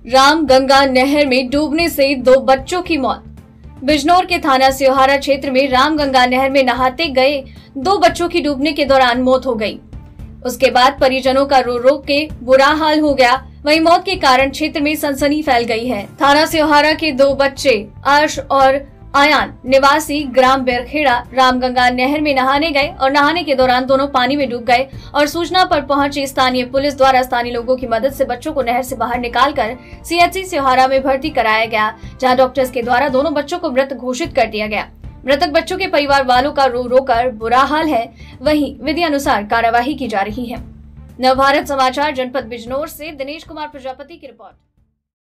रामगंगा नहर में डूबने से 2 बच्चों की मौत। बिजनौर के थाना सियोहारा क्षेत्र में रामगंगा नहर में नहाते गए 2 बच्चों की डूबने के दौरान मौत हो गई। उसके बाद परिजनों का रो रो के बुरा हाल हो गया। वहीं मौत के कारण क्षेत्र में सनसनी फैल गई है। थाना सियोहारा के 2 बच्चे अर्श और आयान निवासी ग्राम बेरखेड़ा रामगंगा नहर में नहाने गए और नहाने के दौरान दोनों पानी में डूब गए और सूचना पर पहुंची स्थानीय पुलिस द्वारा स्थानीय लोगों की मदद से बच्चों को नहर से बाहर निकालकर सीएचसी सियोहारा में भर्ती कराया गया, जहां डॉक्टर्स के द्वारा दोनों बच्चों को मृत घोषित कर दिया गया। मृतक बच्चों के परिवार वालों का रो रो कर बुरा हाल है। वहीं विधि अनुसार कार्यवाही की जा रही है। नवभारत समाचार जनपद बिजनौर से दिनेश कुमार प्रजापति की रिपोर्ट।